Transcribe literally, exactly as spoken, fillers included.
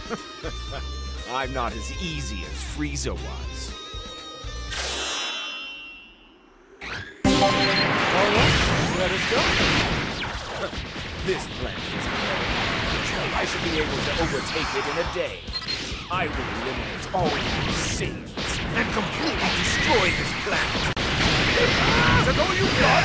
I'm not as easy as Frieza was. Alright, let us go. This planet is amazing. I should be able to overtake it in a day. I will eliminate all your sins and completely destroy this planet. Is that all you got?